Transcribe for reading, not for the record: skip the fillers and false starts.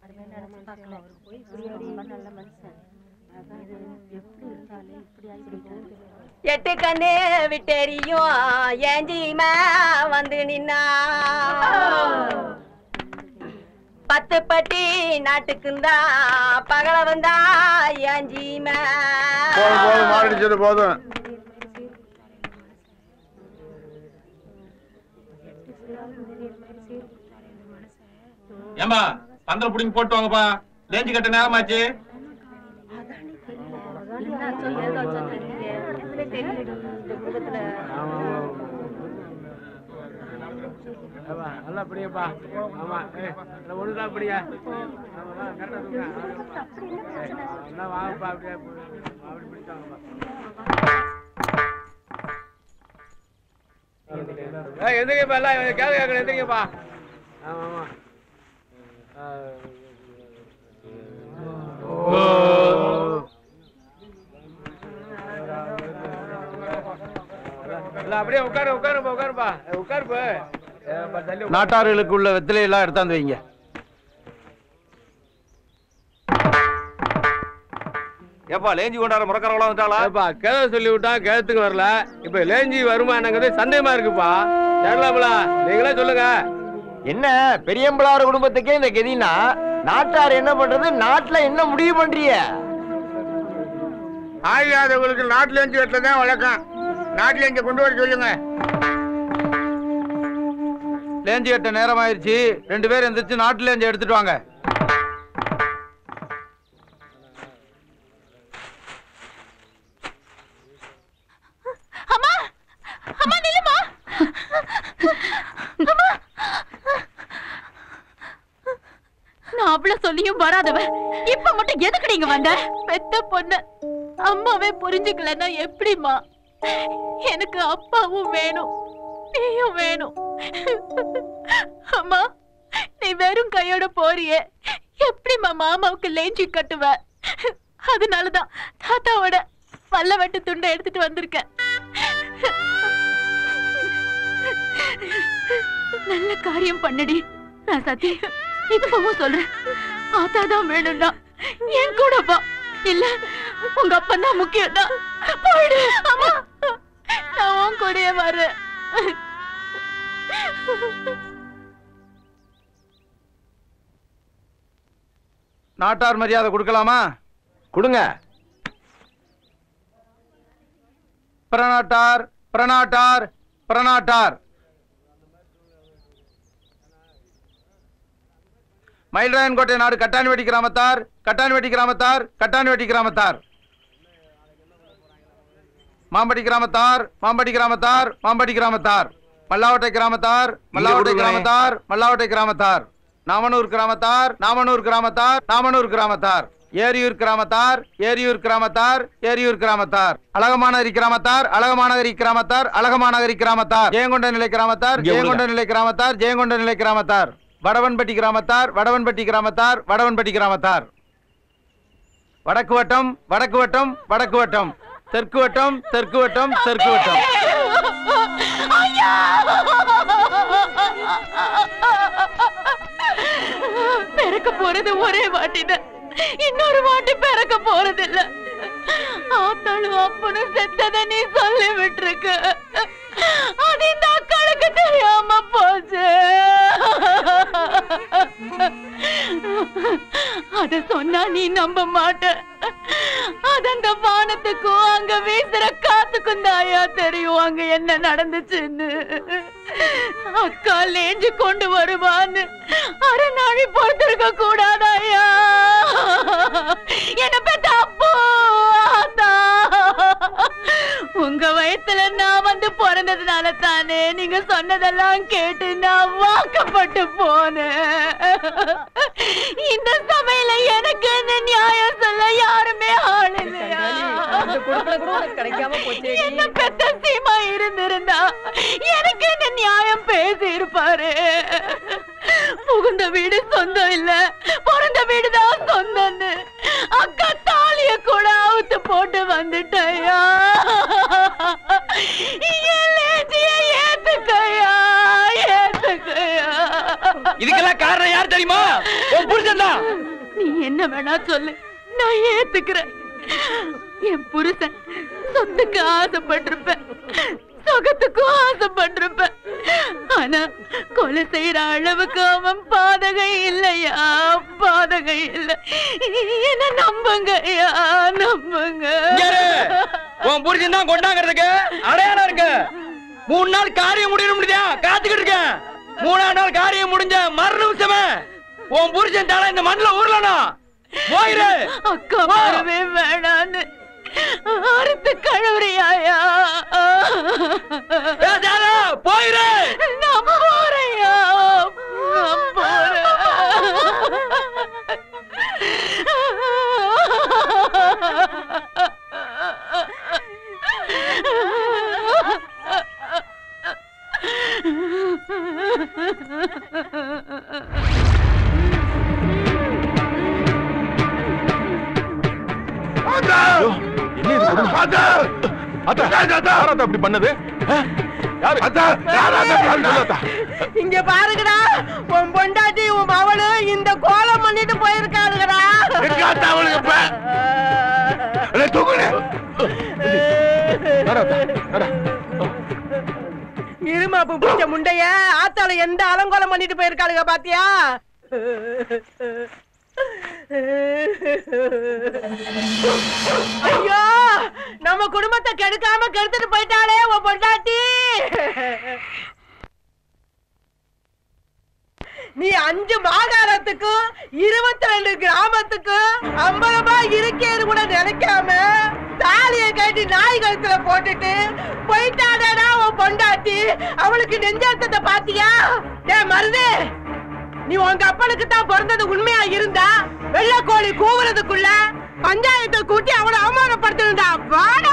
எட்டு கண்ணு விட்டெரியும் ஏஞ்சிமா வந்து நின்னா 10 பட்டி நாட்டுக்குந்தா பகல வந்தா ஏஞ்சிமா மாறிடுச்சது போதும். ஏமா பந்தல் புடிங்கி போட்டு வாங்கப்பா, லேஞ்சி கட்ட நேரமாச்சு. நல்லா பிடிப்பா. ஆமா ஒண்ணுதான் பிடியா வாங்கப்பா. அப்படியே அப்படி பிடிச்சாங்கப்பா. எந்திரிங்கப்பா, எல்லாம் கேள்வி கேட்கல. எந்திரிங்கப்பா. ஆமா ஆமா. அப்படியே உட்காருப்பா. நாட்டார்களுக்கு உள்ள வெத்திலை எல்லாம் எடுத்தாந்து வைங்க. ஏப்பா லேஞ்சி கொண்டாட முறக்கறவளா வந்துட்டாளா? கேத சொல்லி விட்டா கேத்துக்கு வரல. இப்ப லேஞ்சி வருமானங்கிறது சந்தேகமா இருக்குப்பா. கேரளாப்ல நீங்களே சொல்லுங்க. என்ன பெரியம்பளார் குடும்பத்துக்கே இந்த கதினா நாட்டார் என்ன பண்றது? நாட்டுல என்ன முடிவு பண்றீங்க? ஆகாதவங்களுக்கு நாட்டுல இருந்து வெட்டதான் வழக்கம். நாட்டுல இங்க கொண்டு வர சொல்லுங்க. லேஞ்சி கட்ட நேரம் ஆயிடுச்சு. 2 பேர் எந்திரிச்சு நாட்டு லேஞ்சி எடுத்துட்டு வாங்க. நான் அவ்வளவு சொல்லியும் வராதவன் இப்ப மட்டும் எதுக்கு நீங்க வந்த? பெத்த பொண்ணு அம்மாவே புரிஞ்சுக்கலன்னா எப்படிமா? எனக்கு அப்பாவும் வேணும், நீயும் வேணும். அம்மா நீ வெறும் கையோட போறியே, எப்படிமா மாமாவுக்கு லேஞ்சி கட்டுவ? அதனாலதான் தாத்தாவோட பல்ல வெட்டு துண்டை எடுத்துட்டு வந்திருக்கேன். நல்ல காரியம் பண்ணடி. நான் சத்தியம் இப்பவும் சொல்றேன், ஆத்தாதான் வேணும்னா என் கூட வா. இல்ல உங்க அப்பா தான் முக்கியம் தான். போயிடு. அம்மா நான் உன் கூடயே வரேன். நாட்டார் மரியாதை கொடுக்கலாமா? கொடுங்க. பிரநாட்டார் பிரநாட்டார் பிரநாட்டார். மயில்ராயன்கோட்டை நாடு கட்டான்வேட்டி கிராமத்தார் கட்டான்வேட்டி கிராமத்தார் கட்டான்வேட்டி கிராமத்தார். மாம்பட்டி கிராமத்தார் மாம்பட்டி கிராமத்தார் மாம்பட்டி கிராமத்தார். மல்லாவட்டை கிராமத்தார் மல்லாவட்டை கிராமத்தார் மல்லாவட்டை கிராமத்தார். நாமனூர் கிராமத்தார் நாமனூர் கிராமத்தார் நாமனூர் கிராமத்தார். ஏரியூர் கிராமத்தார் ஏரியூர் கிராமத்தார் ஏரியூர் கிராமத்தார். அழகமாநகரி கிராமத்தார் அழகமாநகரி கிராமத்தார் அழகமாநகரி கிராமத்தார். ஜெயங்கொண்ட நிலை கிராமத்தார் ஜெயங்கொண்ட நிலை கிராமத்தார் ஜெயங்கொண்ட நிலை கிராமத்தார். வடவன்பட்டி கிராமத்தார் வடவன்பட்டி கிராமத்தார் வடவன்பட்டி கிராமத்தார். வடக்கு வட்டம் வடக்கு வட்டம் வடக்கு வட்டம். தெற்கு வட்டம் தெற்கு வட்டம் தெற்கு வட்டம். பிறக்க போறது ஒரே வாட்டிதான், இன்னொரு வாட்டி பிறக்க போறது இல்ல. ஆத்தாளும் அப்பனும் செத்தத நீ சொல்லி விட்டுருக்க, அது இந்த அக்காளுக்கு தெரியாம போச்சு. அத சொன்னா நீ நம்ப மாட்ட. அது அந்த வானத்துக்கும் அங்க வீசுற காத்துக்கும் தாயா தெரியும் அங்க என்ன நடந்துச்சுன்னு. அக்கா லேஞ்சு கொண்டு வருவான்னு அரை நாளி பொறுத்திருக்க கூடாதாயா? என்ன பெத்த அப்போ உங்க வயசுல நான் வந்து பிறந்ததுனால தானே நீங்க சொன்னதெல்லாம் கேட்டு நான் வாக்கப்பட்டு போனேன். இந்த சமையல எனக்கு நியாயம் சொல்ல யாருமே ஆள் இல்லையா? என்ன பெத்த சீமா இருந்திருந்தா எனக்கு என்ன நியாயம் பேசி இருப்பாரு. புகுந்த வீடு சொந்தம் இல்ல, பிறந்த வீடுதான் சொந்தம்னு அக்கா தாலிய கூட அவுத்து போட்டு வந்துட்டயா. இதுக்கெல்லாம் காரணம் கொண்டாடுறது யார் தெரியுமா? உன் புருஷன் தான். நீ என்ன வேணா சொல்லு, நான் ஏத்துக்கிறேன். என் புருஷன் சொத்துக்கு ஆசைப்பட்டிருப்பேன், சுகத்துக்கும் ஆசைப்பட்டிருப்பேன். ஆனா கொலை செய்யற அளவுக்கு அவன் பாதகை இல்லையா, பாதகை இல்ல. என்ன நம்புங்க ஐயா, நம்புங்க. உன் புருஷன் தான் கொண்டாங்கிறதுக்கு அடையாளம் இருக்கு. 3 நாள் காரியம் முடிய முடியா காத்துக்கிட்டு இருக்கேன். 3ஆம் நாள் காரியம் முடிஞ்ச மறு நிமிஷமே உன் புருஷன் தலை இந்த மண்ணில் ஊர்லணும். போயிரு. அக்கா வரவே வேணான்னு அறுத்து கழுவுறியாயா? போயிரு. நான் போறையா, நான் போறேன். அப்படி பண்ணது இங்க பாருங்கடா, உன் பொண்டாட்டி உன் மவனு இந்த கோலம் பண்ணிட்டு போயிருக்காளுங்கடா. இருமாப்பு பிடிச்ச முண்டைய ஆத்தால எந்த அலங்கோலம் பண்ணிட்டு போயிருக்காளுங்க பாத்தியா? ஐயோ, நம்ம குடும்பத்தை கெடுக்காம கெடுத்துட்டு போயிட்டாளே உன் பொண்டாட்டி. நீ 5 மாகாணத்துக்கும் 22 கிராமத்துக்கும் 50 ரூபாய் இருக்கேன்னு கூட நினைக்காம தாலியை கட்டி நாய் கழுத்துல போட்டுட்டு போயிட்டாடா உன் பொண்டாட்டி. அவளுக்கு நெஞ்சத்தை பாத்தியா? மருது, நீ உங்க அப்பனுக்கு தான் பிறந்தது உண்மையா இருந்தா வெள்ளக்கோழி கூவுறதுக்குள்ள பஞ்சாயத்தை கூட்டி அவளை அவமானப்படுத்திருந்தா.